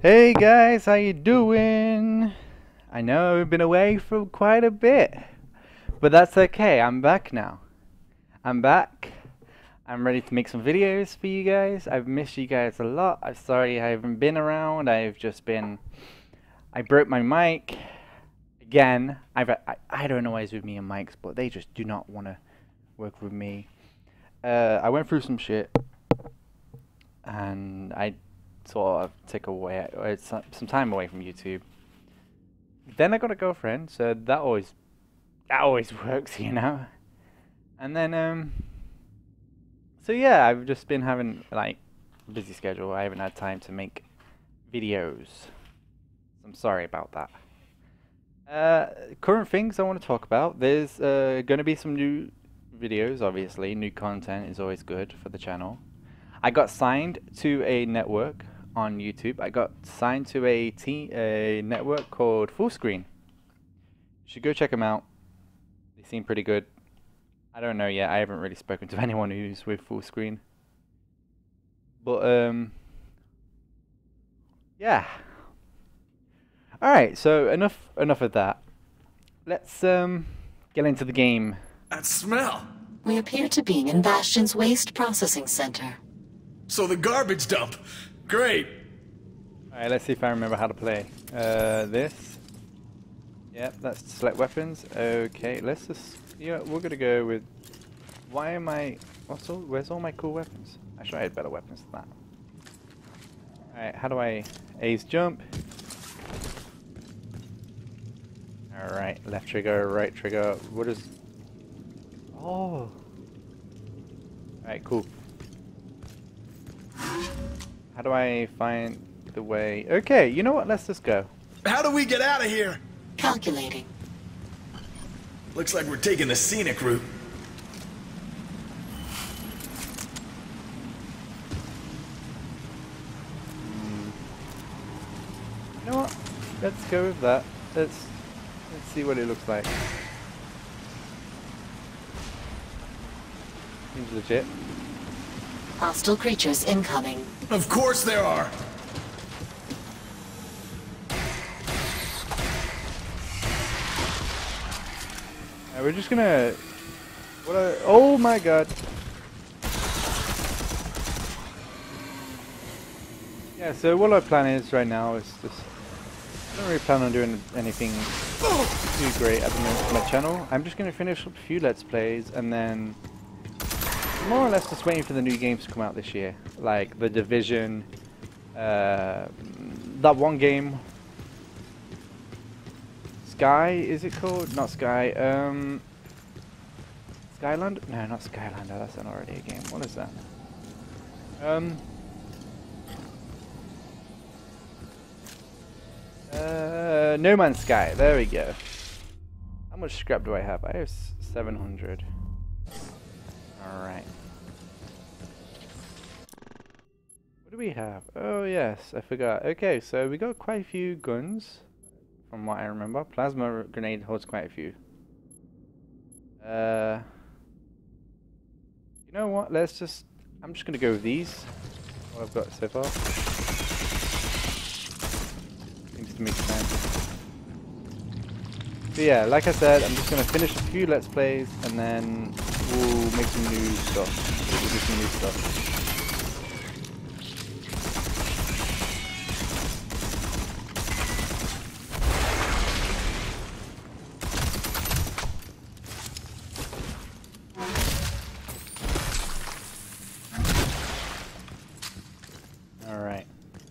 Hey guys, how you doing? I know I've been away for quite a bit, but that's okay. I'm back now. I'm back. I'm ready to make some videos for you guys. I've missed you guys a lot. I'm sorry I haven't been around. I broke my mic again. I don't know why it's with me and mics, but they just do not want to work with me. I went through some shit, and I sort of took away some time away from YouTube. Then I got a girlfriend, so that always works, you know. And then so yeah, I've just been having like a busy schedule. I haven't had time to make videos. I'm sorry about that. Current things I want to talk about. There's going to be some new videos, obviously. New content is always good for the channel. I got signed to a network on YouTube. I got signed to a network called Full Screen. You should go check them out. They seem pretty good. I don't know yet. I haven't really spoken to anyone who's with Full Screen. But yeah. All right. So enough of that. Let's get into the game. That smell! We appear to be in Bastion's waste processing center. So the garbage dump! Great! Alright, let's see if I remember how to play. This. Yep, that's to select weapons. Okay, let's just... Yeah, we're gonna go with... Why am I... Where's all my cool weapons? Actually, I had better weapons than that. Alright, how do I... A's jump. Alright, left trigger, right trigger. What is... Oh! Alright, cool. How do I find the way? Okay, you know what? Let's just go. How do we get out of here? Calculating. Looks like we're taking the scenic route. You know what? Let's go with that. Let's see what it looks like. Seems legit. Hostile creatures incoming. Of course there are! We're just gonna... Oh my god! Yeah, so what our plan is right now is just... I don't really plan on doing anything too great at the moment for my channel. I'm just gonna finish up a few Let's Plays and then... More or less just waiting for the new games to come out this year. Like The Division, that one game... Sky, is it called? Not Sky, Skyland? No, not Skylander, that's not already a game. What is that? No Man's Sky, there we go. How much scrap do I have? I have 700. Alright. What do we have? Oh yes, I forgot. Okay, so we got quite a few guns. From what I remember. Plasma grenade holds quite a few. You know what? I'm just gonna go with these. What I've got so far. Seems to make sense. So yeah, like I said, I'm just gonna finish a few Let's Plays and then we'll make some new stuff. We'll do some new stuff. Alright.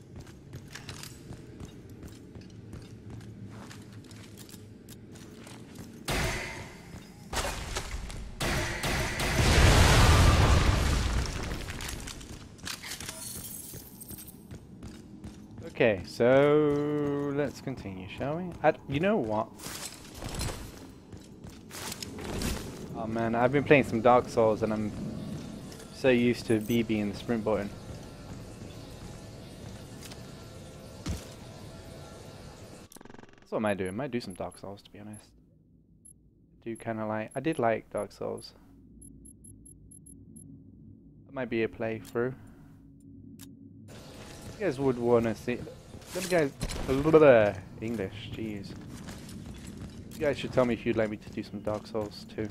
Okay, so let's continue, shall we? You know what? Oh man, I've been playing some Dark Souls and I'm so used to B being the sprint button. What am I doing? Might do some Dark Souls, to be honest. I did like Dark Souls. That might be a playthrough. You guys would want to see. Them guys, English, jeez. You guys should tell me if you'd like me to do some Dark Souls too.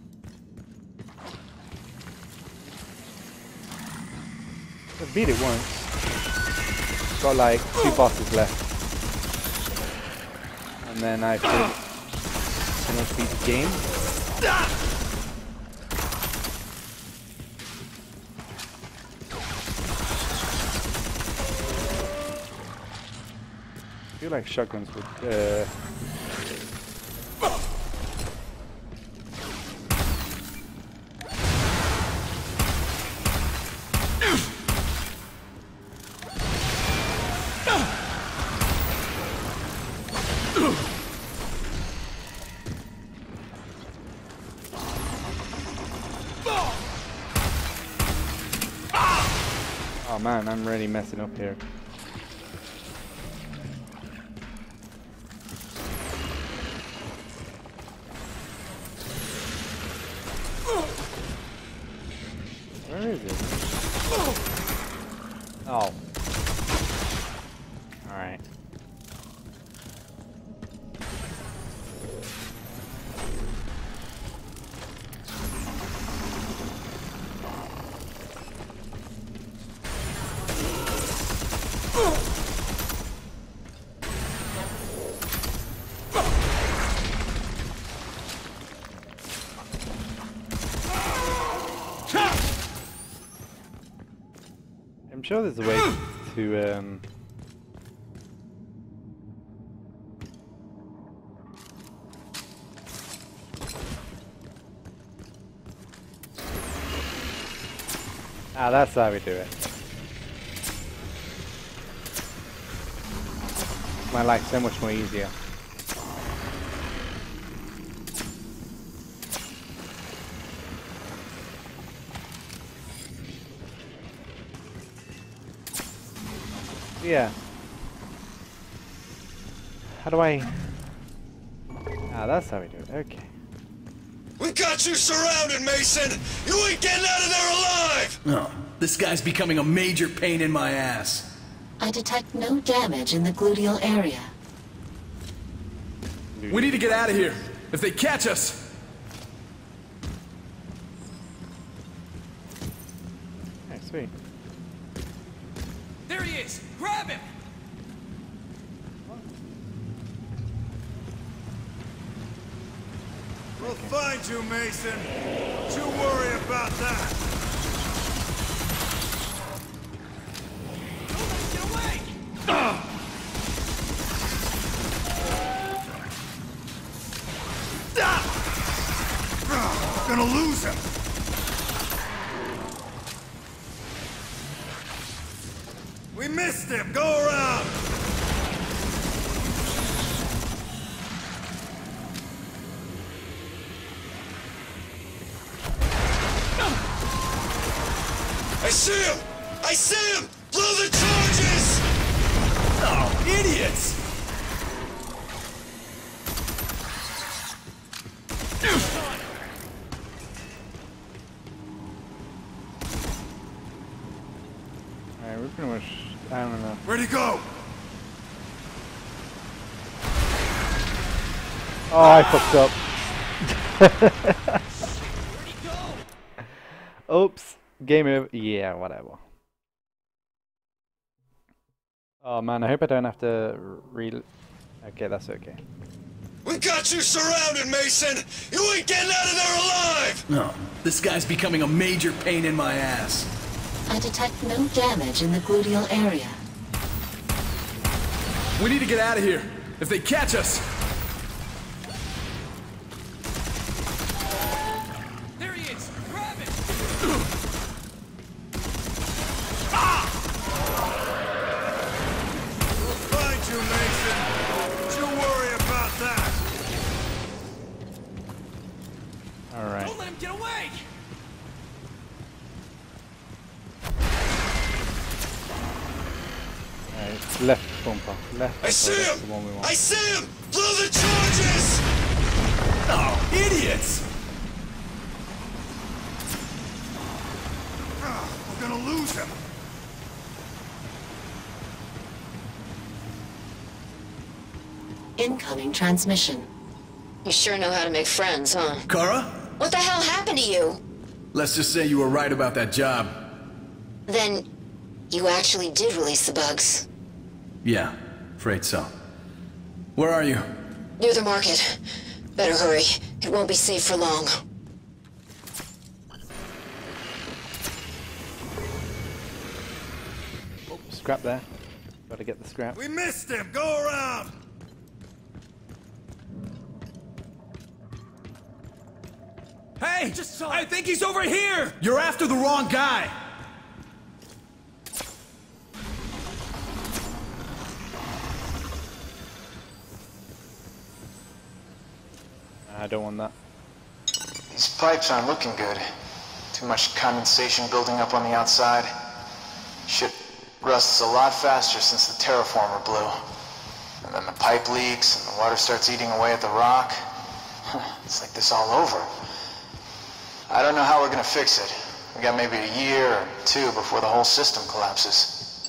I beat it once. Got like 2 bosses left. And then I pretty much beat the game. I feel like shotguns would oh man, I'm really messing up here. Where is it? Oh. Alright. I'm sure there's a way to ah, that's how we do it. My life so much more easier. Yeah. How do I... ah, that's how we do it. Okay. We got you surrounded, Mason! You ain't getting out of there alive! No, this guy's becoming a major pain in my ass. I detect no damage in the gluteal area. We need to get out of here. If they catch us... Okay, sweet. There he is! Grab him! We'll find you, Mason. Don't you worry about that. Get away! We're gonna lose him. We missed him. Go around. I see him! I see him! Blow the charges! Oh, idiots! Alright, we're pretty much... I don't know. Where'd he go? Oh, I fucked up. Oops. Game over. Yeah, whatever. Oh man, I hope I don't have to okay, that's okay. We got you surrounded, Mason! You ain't getting out of there alive! No, this guy's becoming a major pain in my ass. I detect no damage in the gluteal area. We need to get out of here. If they catch us... There he is! Grab him! We'll find you, Mason! Don't you worry about that! Alright. Don't let him get away! Alright, left bumper. Left bumper. I see That's him! the one we want. I see him! Blow the charges! Oh, idiots! We're gonna lose him! Incoming transmission. You sure know how to make friends, huh? Kara? What the hell happened to you? Let's just say you were right about that job. Then, you actually did release the bugs. Yeah, afraid so. Where are you? Near the market. Better hurry. It won't be safe for long. Oh, scrap there. Gotta get the scrap. We missed him! Go around! Hey! I think he's over here! You're after the wrong guy! I don't want that. These pipes aren't looking good. Too much condensation building up on the outside. Shit rusts a lot faster since the terraformer blew. And then the pipe leaks, and the water starts eating away at the rock. It's like this all over. I don't know how we're gonna fix it. We got maybe a year or two before the whole system collapses.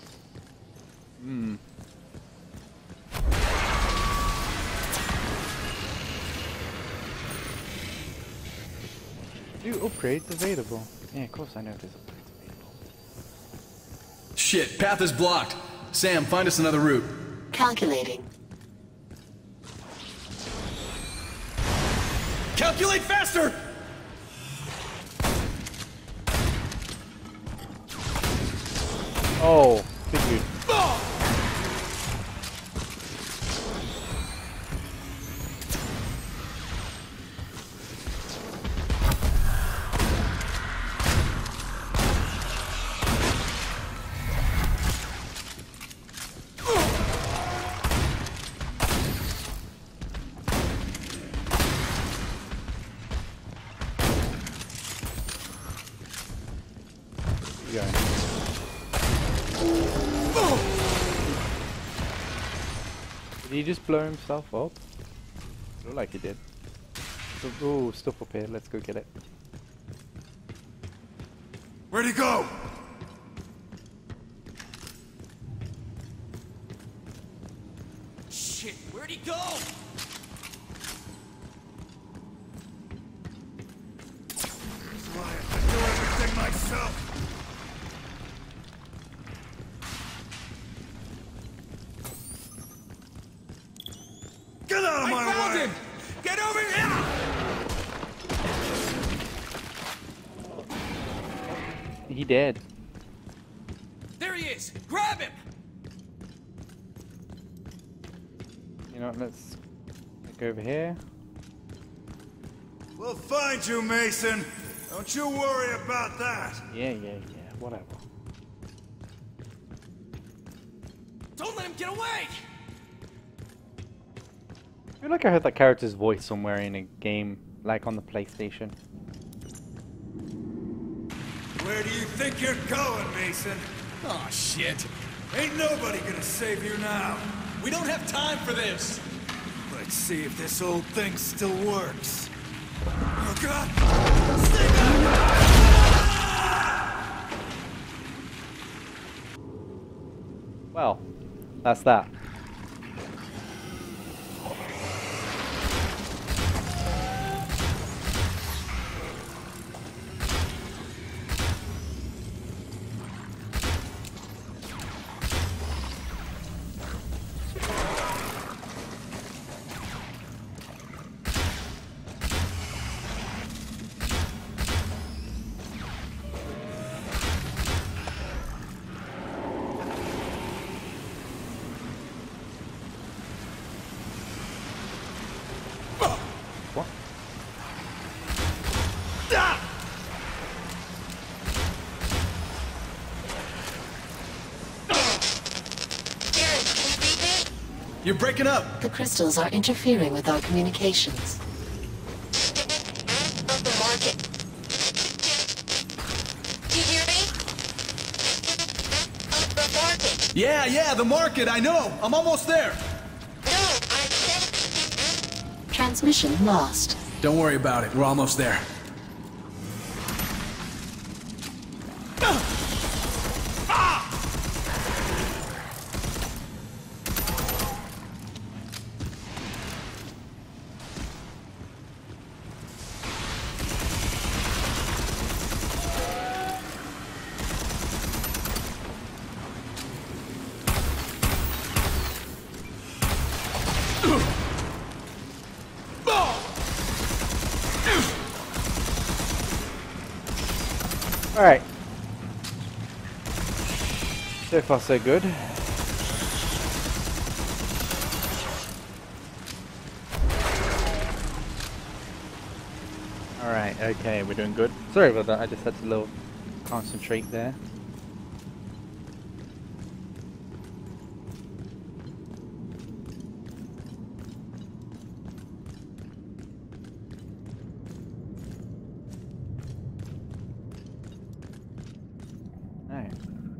New upgrades available. Yeah, of course I know there's upgrades available. Shit, path is blocked. Sam, find us another route. Calculating. Calculate faster! Oh, big dude. You going? Did he just blow himself up? Looked like he did. Oh, stuff up here. Let's go get it. Where'd he go? Shit, where'd he go? I do everything myself. Get out of my way! Get over here! He dead. There he is! Grab him! You know what? Let's go over here. We'll find you, Mason. Don't you worry about that. Yeah. Whatever. Don't let him get away! I feel like I heard that character's voice somewhere in a game, like on the PlayStation. Where do you think you're going, Mason? Oh shit. Ain't nobody gonna save you now. We don't have time for this! Let's see if this old thing still works. Oh God! Stay back! Well, that's that. What? You're breaking up! The crystals are interfering with our communications. The market. Do you hear me? The market. Yeah, the market, I know! I'm almost there! No, I said... Transmission lost. Don't worry about it, we're almost there. Alright. So far so good. Alright, okay, we're doing good. Sorry about that, I just had to little concentrate there. Alright.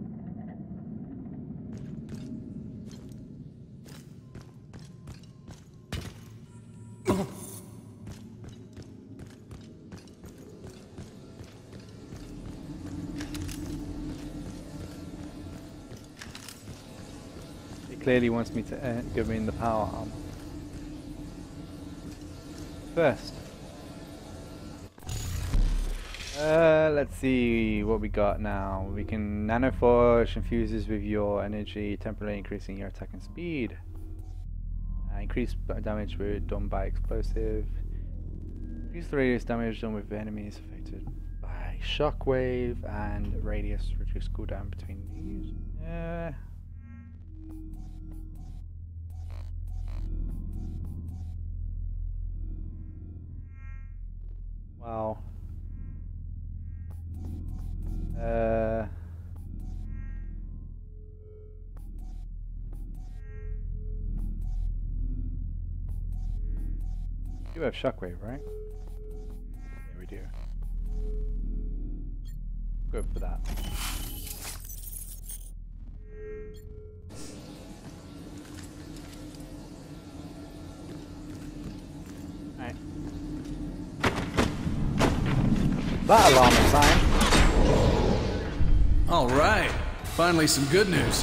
Clearly wants me to give me the power armor. First, let's see what we got now. We can nanoforge infuses with your energy, temporarily increasing your attack and speed. Increase damage done by explosive. Increase the radius damage done with enemies affected by shockwave, and radius reduce cooldown between these. Wow. You have shockwave, right? Yeah, we do. Go for that. Alright. That alarm sign. All right. Finally some good news.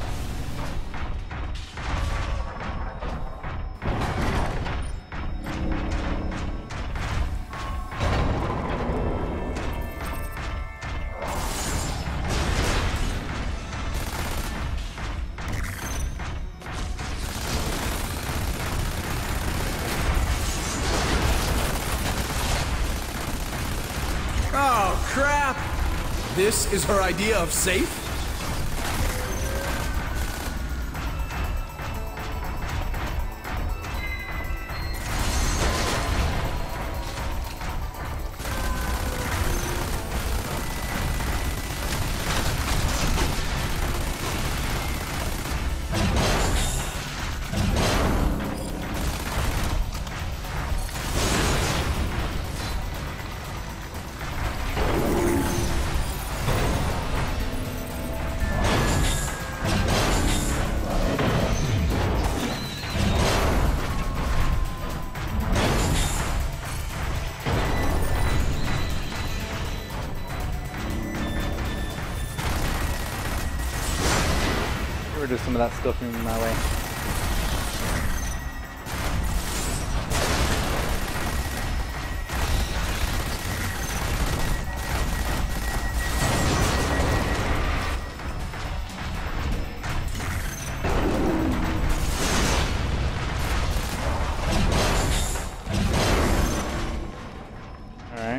Oh, crap! This is her idea of safe? Get rid of some of that stuff in my way. Alright.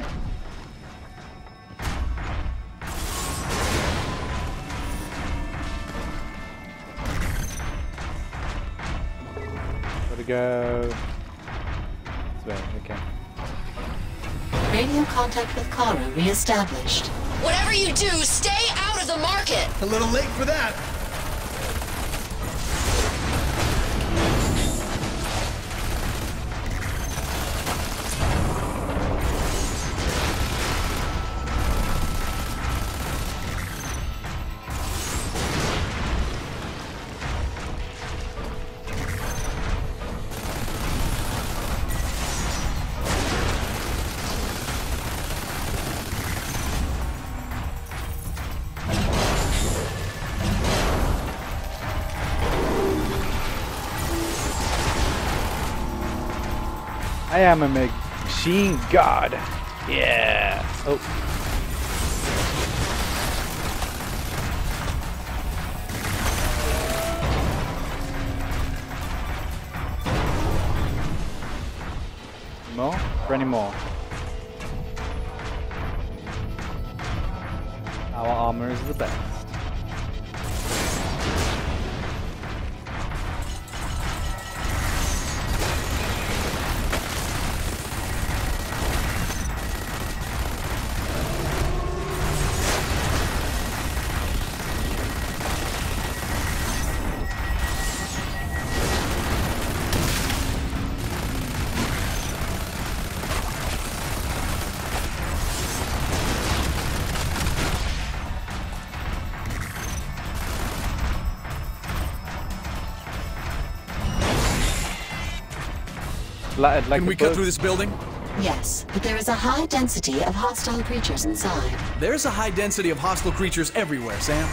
Gotta go this way, okay. Radio contact with Kara reestablished. Whatever you do, stay out of the market! A little late for that. I am a machine god. Yeah. Oh. More? For any more? Our armor is the best. Can we cut through this building? Yes, but there is a high density of hostile creatures inside. There's a high density of hostile creatures everywhere, Sam.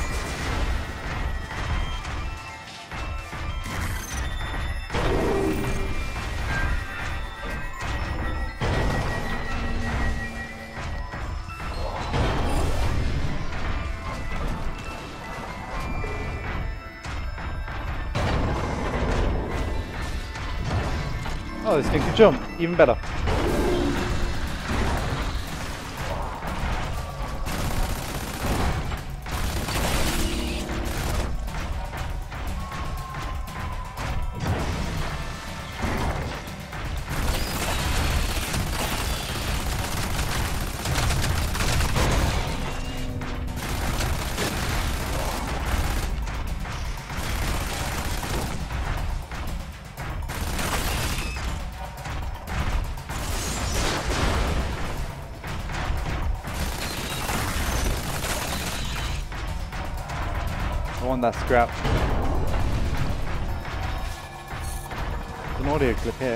Oh, this thing can jump. Even better. I want that scrap. There's an audio clip here.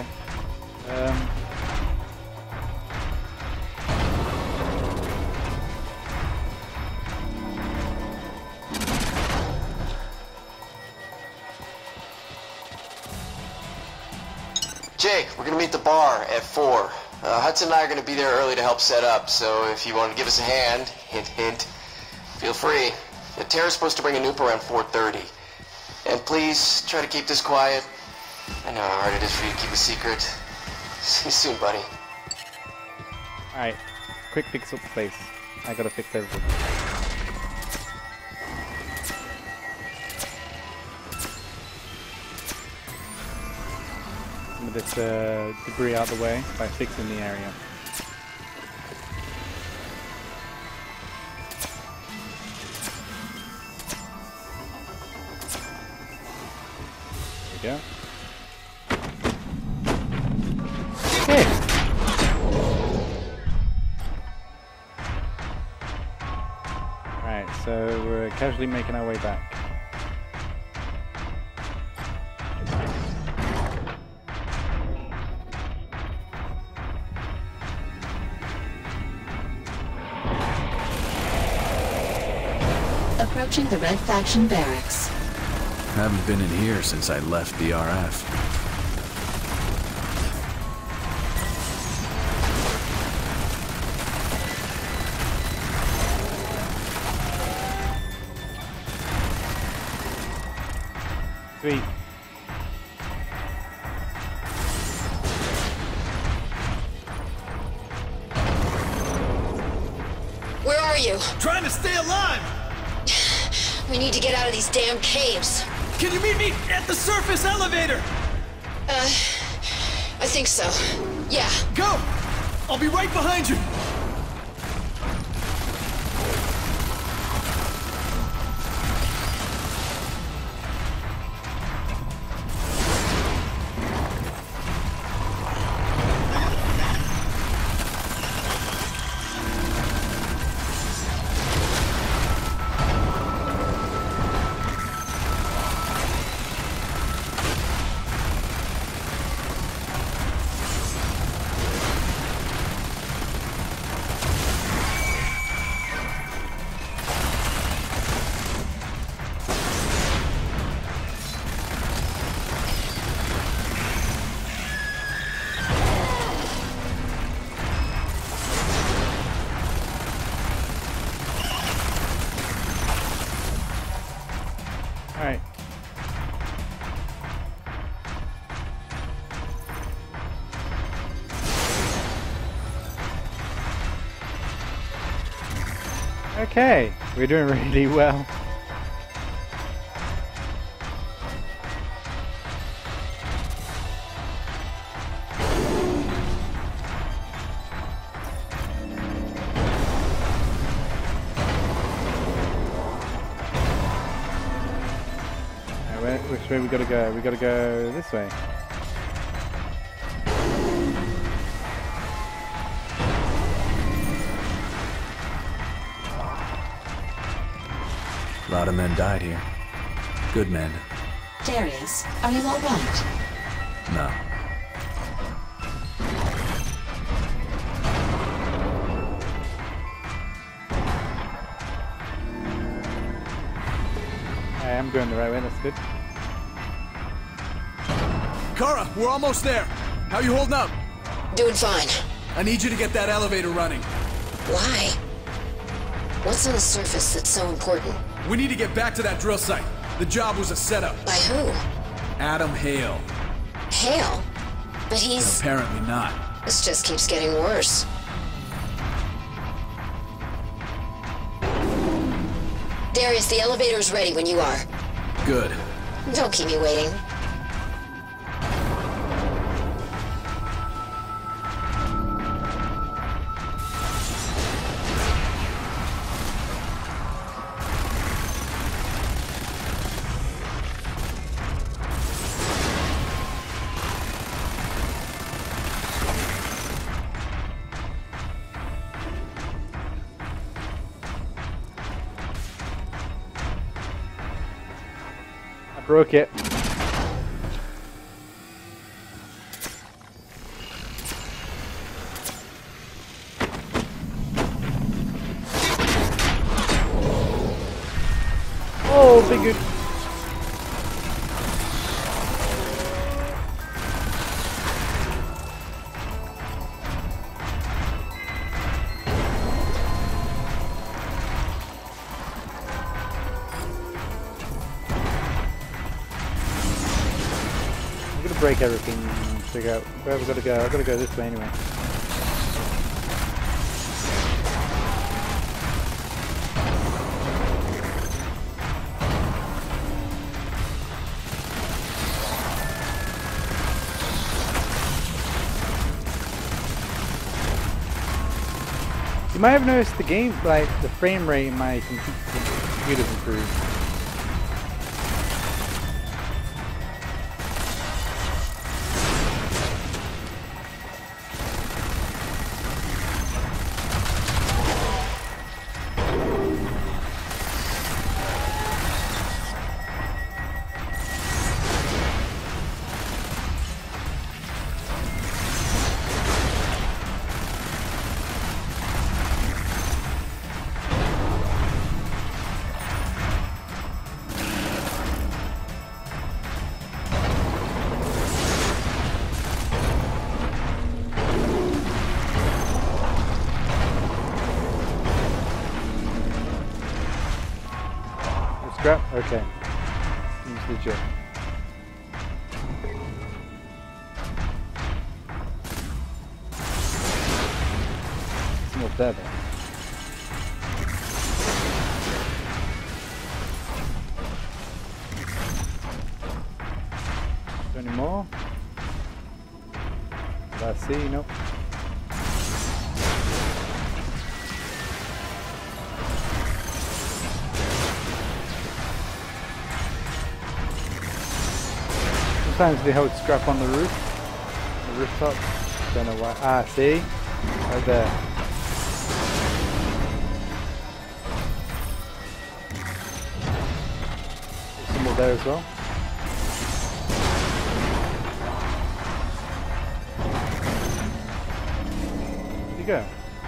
Jake, we're gonna meet the bar at 4. Hudson and I are gonna be there early to help set up, so if you want to give us a hand, hint hint, feel free. Tara's supposed to bring a noob around 4:30. And please, try to keep this quiet. I know how hard it is for you to keep a secret. See you soon, buddy. Alright, quick fix up the place. I gotta fix everything. Some of this debris out of the way by fixing the area. There we go. Alright, so we're casually making our way back. Approaching the Red Faction barracks. Haven't been in here since I left the RF. Sweet. Where are you? Trying to stay alive! We need to get out of these damn caves. Can you meet me at the surface elevator? I think so. Yeah. Go! I'll be right behind you! Okay, we're doing really well. Which way we gotta go? We gotta go this way. A lot of men died here. Good men. Darius, are you all right? No. I am going the right way, that's good. Kara, we're almost there. How you holding up? Doing fine. I need you to get that elevator running. Why? What's on the surface that's so important? We need to get back to that drill site. The job was a setup. By who? Adam Hale. Hale? But he's... Apparently not. This just keeps getting worse. Darius, the elevator's ready when you are. Good. Don't keep me waiting. Broke it. Oh, big good. Break everything and figure out where we gotta go. I gotta go this way anyway. You might have noticed the game, like the frame rate in my computer's improved. Okay. Seems legit. It's not there though. Any more? Did I see? Nope. Sometimes they hold scrap on the rooftop. Don't know why. Ah, see? Right there. There's some more there as well. Where'd you go?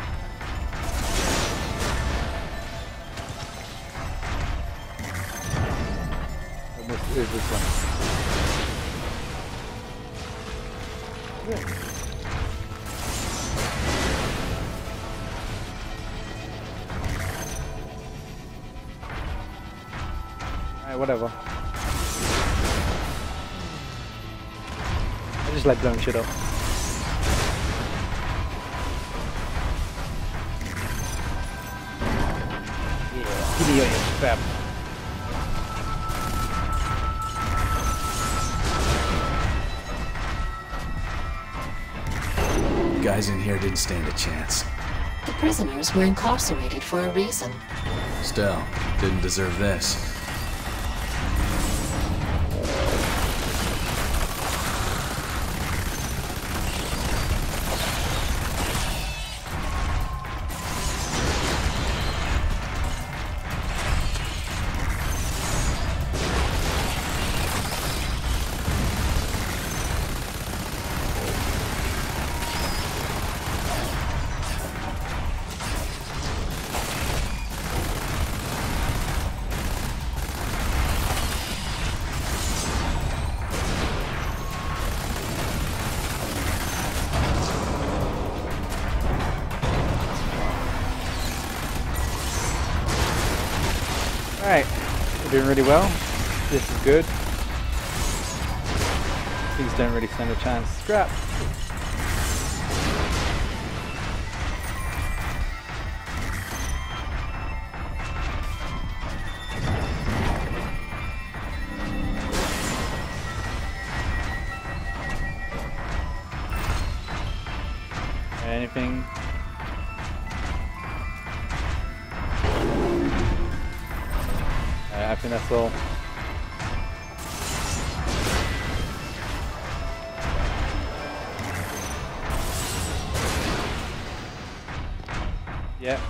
And this is this one. Alright, whatever. I just like blowing shit up. easy on your fam. Guys in here didn't stand a chance. The prisoners were incarcerated for a reason. Still, didn't deserve this. Alright, we're doing really well. This is good. Things don't really stand a chance. Scrap! Anything? I think that's all. Yeah.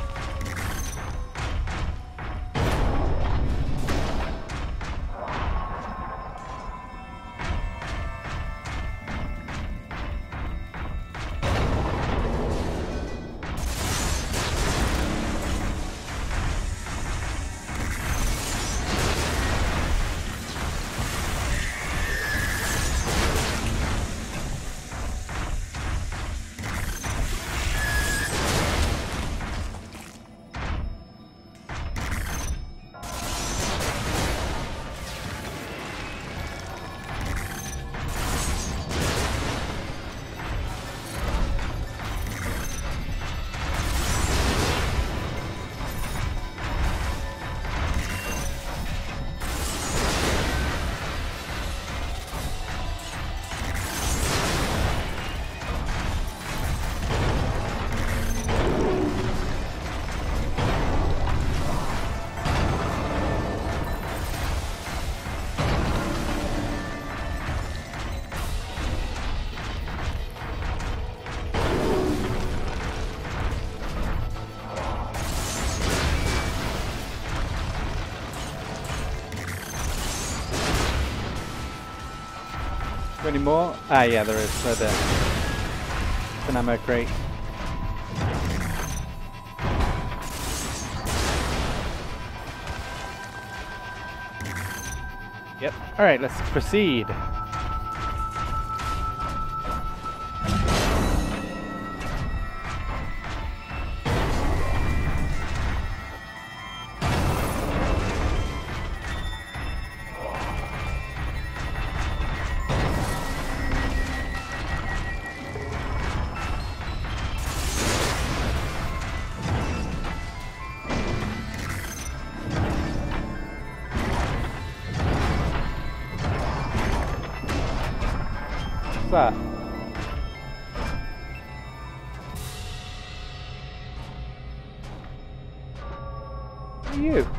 Any more? Ah, yeah, there is. Right there. It's an ammo crate. Yep. Alright, let's proceed. What's that? Who are you?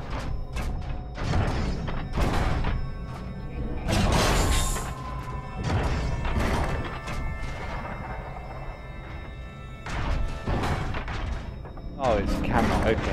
Oh, it's camera, okay.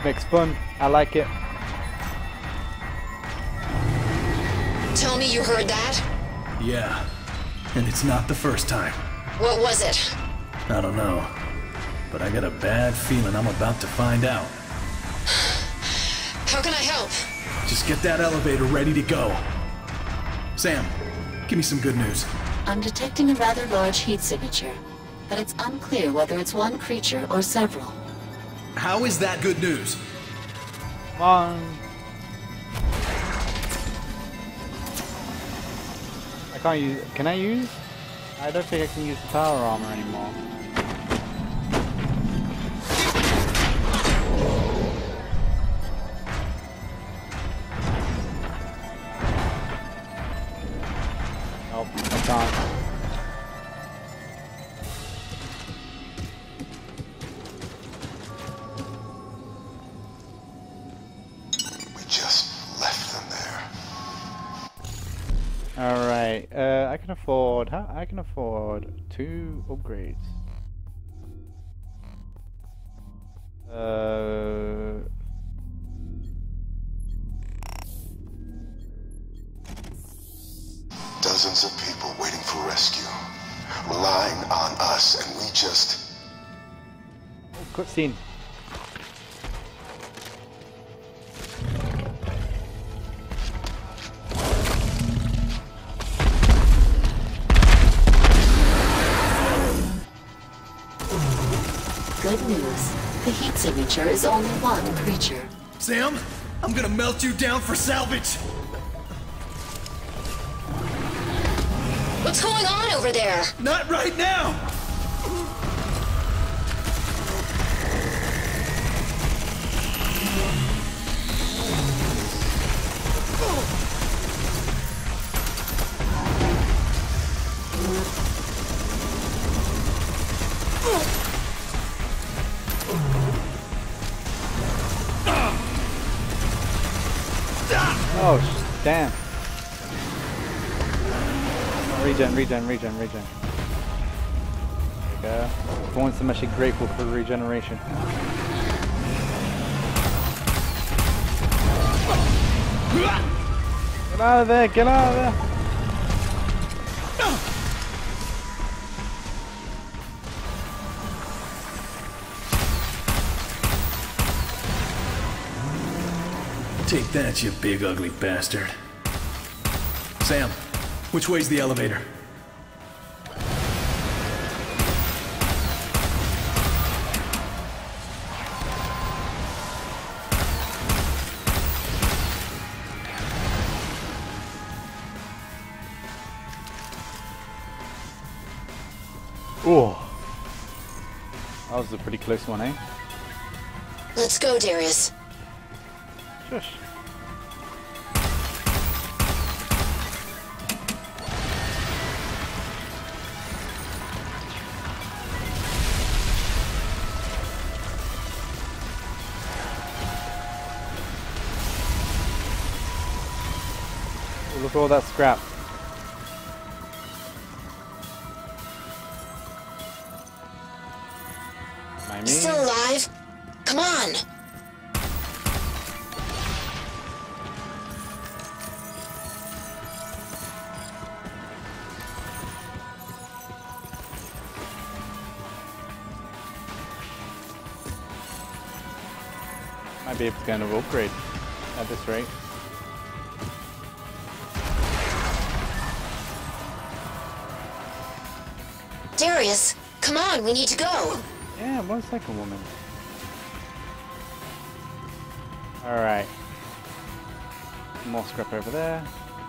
Makes fun. I like it. Tell me you heard that? Yeah. And it's not the first time. What was it? I don't know. But I got a bad feeling I'm about to find out. How can I help? Just get that elevator ready to go. Sam, give me some good news. I'm detecting a rather large heat signature, but it's unclear whether it's one creature or several. How is that good news? Come on. I can't use. Can I use? I don't think I can use the power armor anymore. Nope, I can't. We just left them there. Alright, I can afford. I can afford 2 upgrades. Dozens of people waiting for rescue, relying on us, and we just... Oh, cutscene. Good news. The heat signature is only one creature. Sam, I'm gonna melt you down for salvage! What's going on over there? Not right now! Oh, damn. Regen. There we go. For once, I'm actually grateful for regeneration. Get out of there! Get out of there! Take that, you big ugly bastard. Sam, which way's the elevator? Oh, that was a pretty close one, eh? Let's go, Darius. Shush. Oh, look at all that scrap. My me. Still alive? Come on! Might be able to get an upgrade at this rate. Darius, come on, we need to go. Yeah, 1 second, woman. Alright. More scrap over there.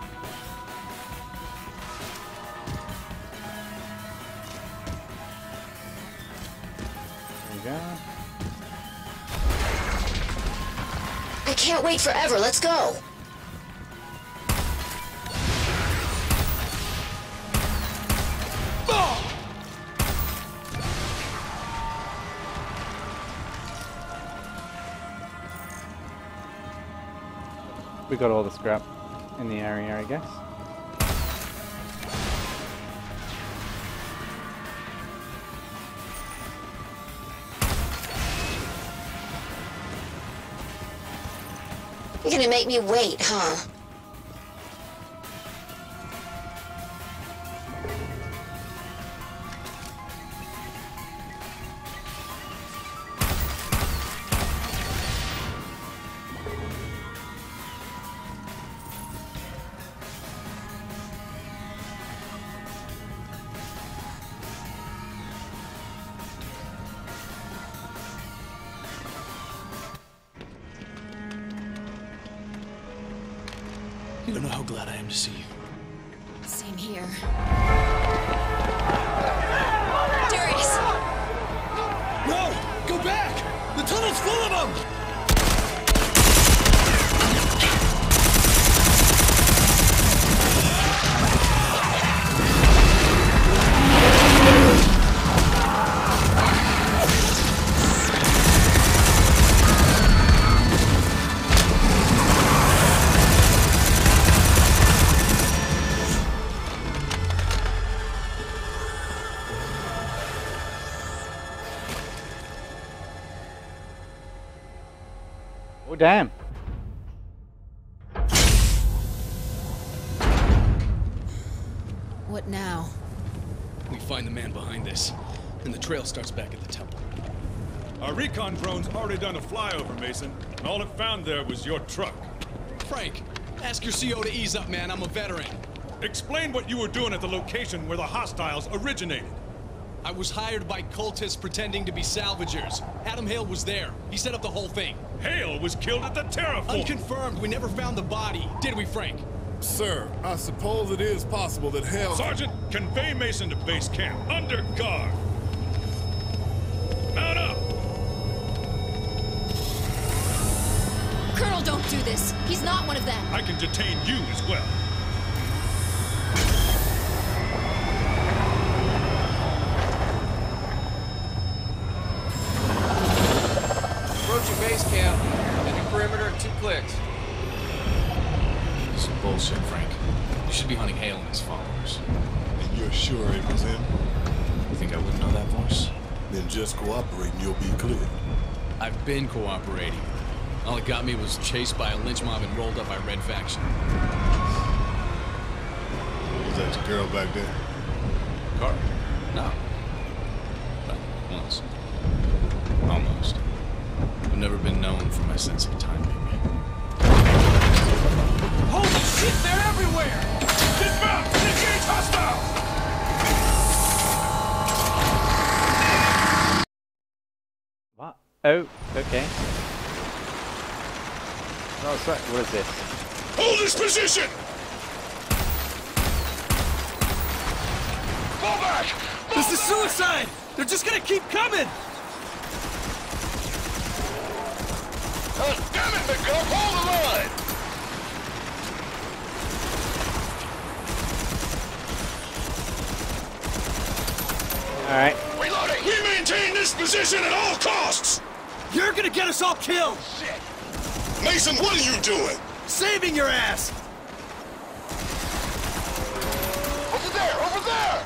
There we go. I can't wait forever, let's go. We got all the scrap in the area, I guess. You're gonna make me wait, huh? You don't know how glad I am to see you. Same here. Darius! No! Go back! The tunnel's full of them! Oh, damn. What now? We find the man behind this, and the trail starts back at the temple. Our recon drone's already done a flyover, Mason, and all it found there was your truck. Frank, ask your CO to ease up, man. I'm a veteran. Explain what you were doing at the location where the hostiles originated. I was hired by cultists pretending to be salvagers. Adam Hale was there. He set up the whole thing. Hale was killed at the terraform. Unconfirmed. We never found the body, did we, Frank? Sir, I suppose it is possible that Hale... Sergeant, convey Mason to base camp, under guard. Mount up! Colonel, don't do this. He's not one of them. I can detain you as well. Approaching base camp. Any perimeter in 2 clicks. This is bullshit, Frank. You should be hunting Hale and his followers. And you're sure it was him? You think I wouldn't know that voice? Then just cooperate and you'll be clear. I've been cooperating. All it got me was chased by a lynch mob and rolled up by Red Faction. Was that your girl back there? Car? No. Well, once. Almost. I've never been known for my sense of timing. Holy shit, they're everywhere! Dismount! Engage hostile! What? Oh, okay. Oh, sorry. What is this? Hold this position! Fall back! This is suicide! They're just gonna keep coming! Oh, damn it, McGuff! Hold the line! Alright. Reloading! We maintain this position at all costs! You're gonna get us all killed! Shit! Mason, what are you doing? Saving your ass! Over there! Over there!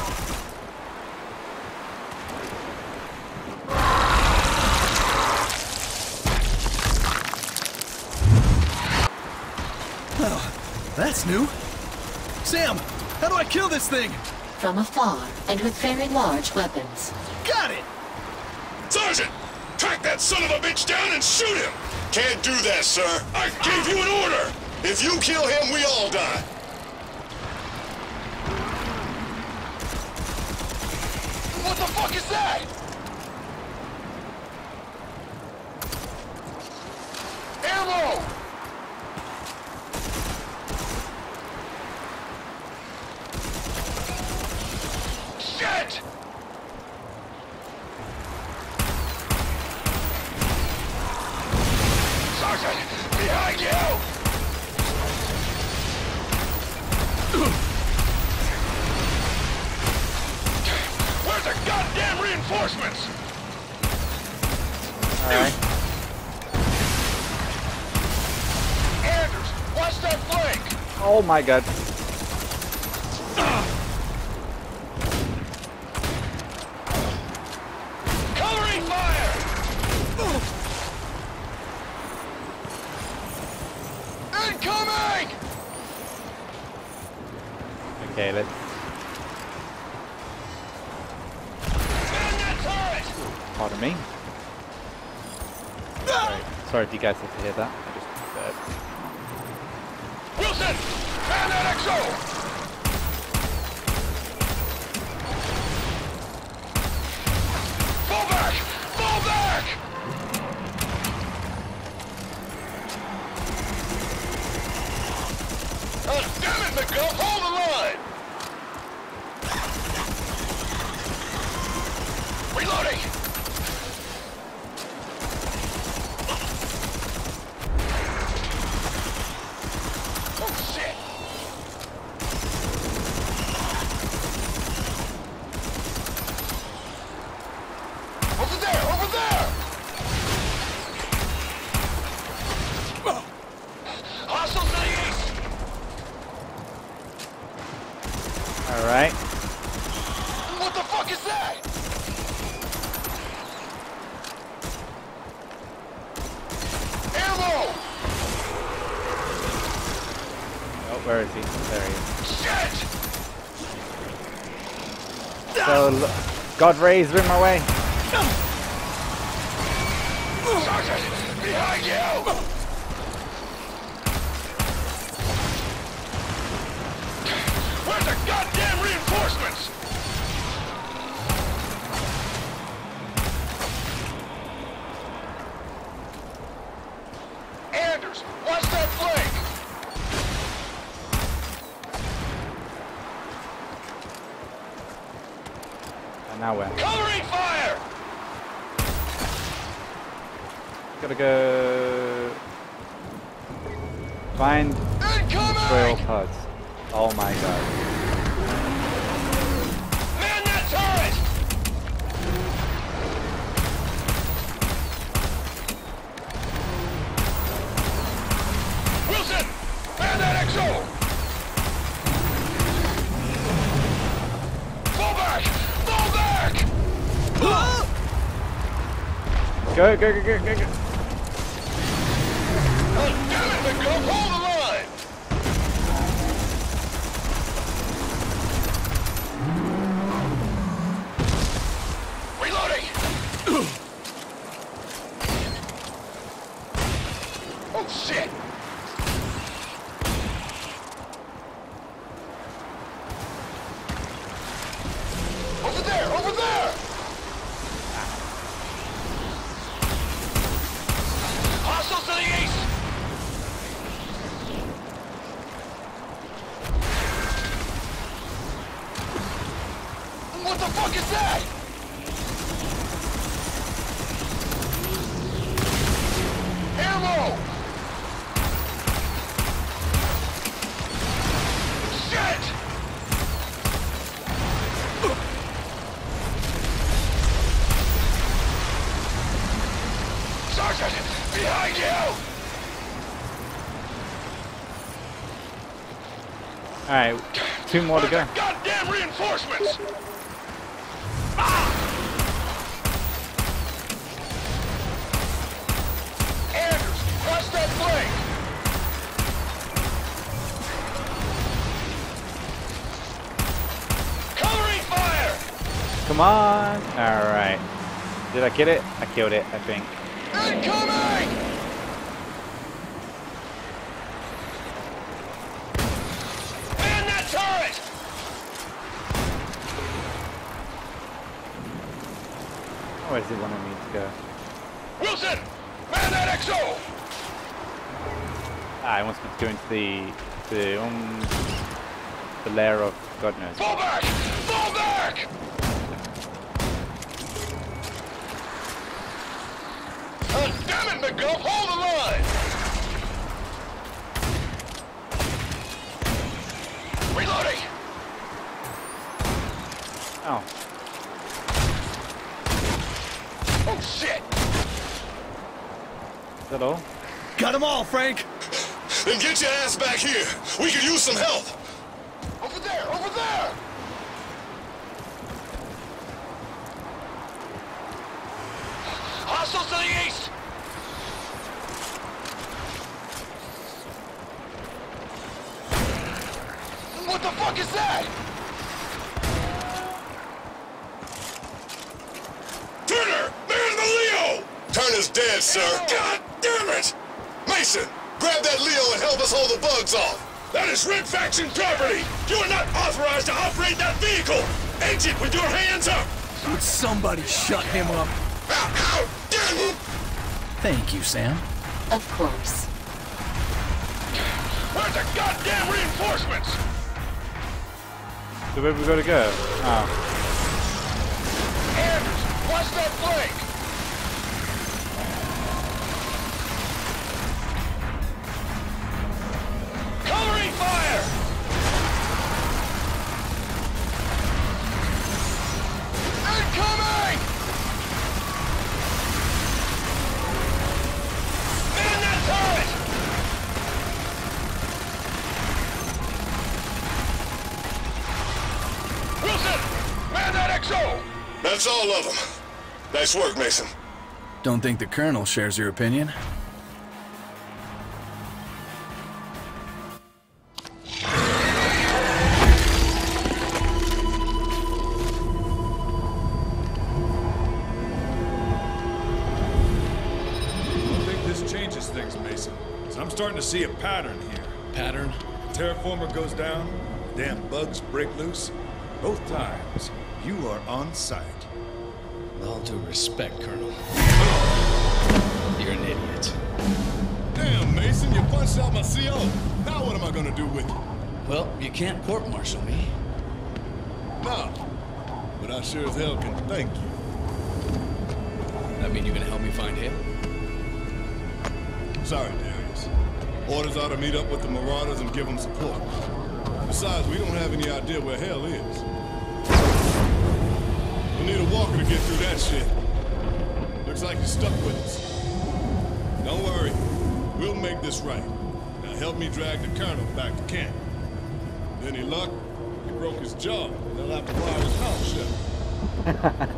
Oh, that's new. Sam, how do I kill this thing? From afar, and with very large weapons. Got it! Sergeant! Track that son of a bitch down and shoot him! Can't do that, sir. I gave you an order! If you kill him, we all die. What the fuck is that? Ammo! Shit! Sergeant, behind you! Where's the goddamn reinforcements? Alright. Anders, watch that flank! Oh my god. Covering fire! Okay, let's. Pardon me. Sorry if you guys had to hear that. I just Wilson! Man that XO! Fall back! Fall back! Oh, damn it, McGuff! Hold the line! Reloading! Oh, shit! Over there! Over there! Hostiles to the east! Alright. What the fuck is that? Ammo! Oh, where is he? There he is. Shit! So, God rays are in my way. Sergeant! Behind you! Where's the goddamn reinforcements? Anders, watch that flank! And now where? Covering fire! Gotta go. Find trail Incoming! pods. Oh my god. Man that turret! Wilson! Man that XO! Fall back! Fall back! Go, go, go, go, go, go. Oh, damn it, McGuff! Hold the line! Reloading! Oh, shit! Over there! Over there! Hostiles to the east! What the fuck is that? Ammo! Shit! Sergeant, behind you! Alright, 2 more to go. Where's the goddamn reinforcements! Anders, watch that flank! Covering fire! Come on! Alright. Did I get it? I killed it, I think. Incoming! Man that turret! Where does it want me to go? Wilson! Man that XO! Ah, it wants me to go into the lair of God knows. Fall back! Fall back! Oh, damn it, McGuff! Hold the line! Reloading! Oh, Oh, shit! is that all? Got them all, Frank. Then get your ass back here! We could use some help! Over there! Over there! Hostiles to the east! What the fuck is that? Turner! Man the Leo! Turner's dead, sir. God damn it! Mason, grab that Leo and help us hold the bugs off. That is Red Faction property. You are not authorized to operate that vehicle. Exit with your hands up. Would somebody shut him up? How dare you! Thank you, Sam. Of course. Where's the goddamn reinforcements? So where have we got to go? Oh. Anders, watch that flank. Covering fire! Incoming! Man that turret! Wilson! Man that XO! That's all of them. Nice work, Mason. Don't think the Colonel shares your opinion. I'm starting to see a pattern here. Pattern? Terraformer goes down, damn bugs break loose. Both times, you are on site. With all due respect, Colonel. You're an idiot. Damn, Mason, you punched out my CO. Now what am I gonna do with you? Well, you can't court-martial me. No, but I sure as hell can thank you. That mean you're gonna help me find Hale? Sorry, Darius. Orders are to meet up with the Marauders and give them support. Besides, we don't have any idea where Hale is. We'll need a walker to get through that shit. Looks like you're stuck with us. Don't worry. We'll make this right. Now help me drag the Colonel back to camp. With any luck, he broke his jaw. They'll have to wire his mouth shut.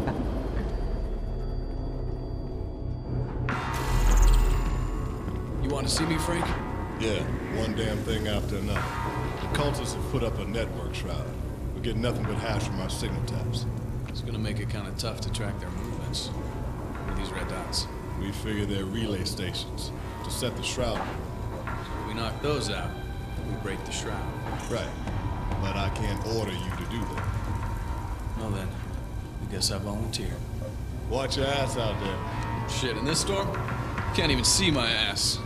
You want to see me, Frank? Yeah, one damn thing after another. The cultists have put up a network shroud. We get nothing but hash from our signal taps. It's gonna make it kind of tough to track their movements. What are these red dots? We figure they're relay stations to set the shroud. So if we knock those out, we break the shroud. Right. But I can't order you to do that. Well then, I guess I volunteer. Watch your ass out there. Shit, in this storm? Can't even see my ass.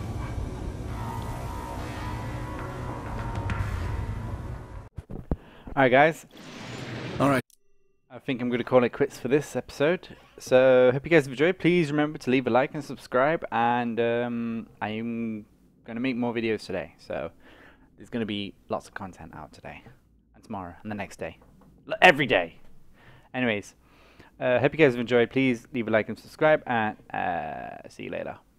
Alright guys, All right. I think I'm going to call it quits for this episode. So, hope you guys have enjoyed. Please remember to leave a like and subscribe. And I'm going to make more videos today. So, there's going to be lots of content out today. And tomorrow. And the next day. Every day. Anyways, hope you guys have enjoyed. Please leave a like and subscribe. And see you later.